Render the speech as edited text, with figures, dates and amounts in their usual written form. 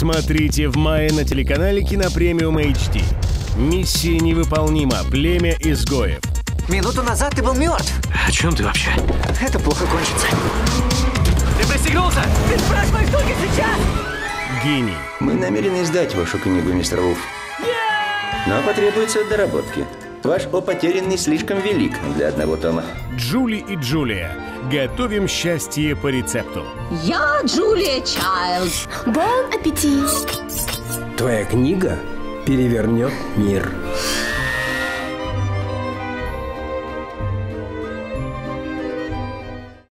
Смотрите в мае на телеканале Кинопремиум HD. Миссия невыполнима. Племя изгоев. Минуту назад ты был мертв. О чем ты вообще? Это плохо кончится. Ты пристегнулся? Ты спрашиваешь только сейчас? Гений. Мы намерены сдать вашу книгу, мистер Вулф. Но потребуется доработки. Ваш О потерянный слишком велик для одного тома. Джули и Джулия. Готовим счастье по рецепту. Я Джулия Чайлд. Бон аппетит! Твоя книга перевернет мир.